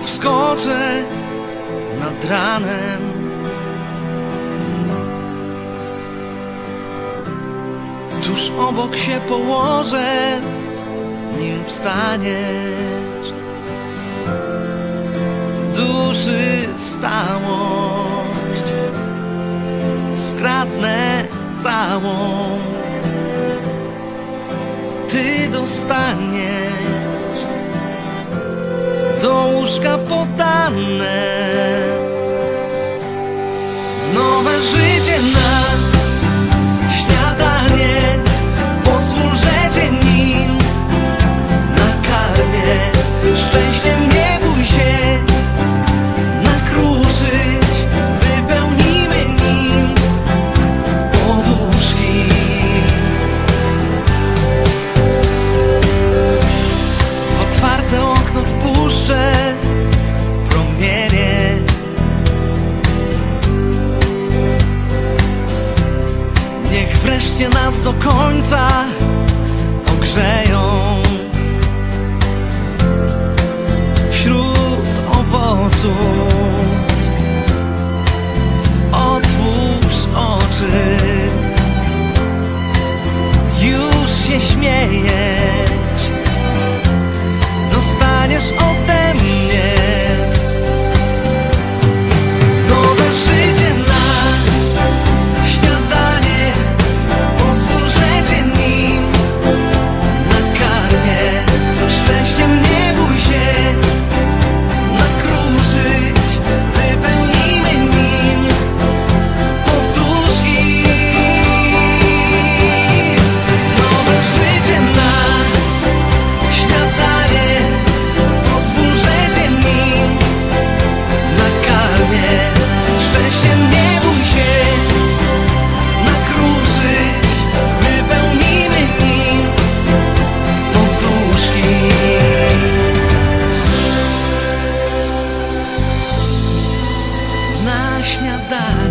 znów skoczę nad ranem. Tuż obok się położę, nim wstaniesz. Duszy stałość skradnę całą, ty dostaniesz do łóżka podane nowe życie na śniadanie. Pozwól, że cię nim nakarmię. Szczęściem nie bój się nakruszyć, wypełnimy nim poduszki. W otwarte okno wpuszczę promienie. Niech wreszcie nas do końca ogrzeją. Wśród owoców otwórz oczy. Już się śmiejesz, dostaniesz ode mnie nowe życie na śniadanie. Pozwól, że cię nim nakarmię. Szczęściem nie bój się nakruszyć, wypełnimy nim poduszki. Nowe życie na śniadanie. Pozwól, że cię nim nakarmię. Szczęściem nie bój się nakruszyć, wypełnimy nim poduszki. Na śniadanie.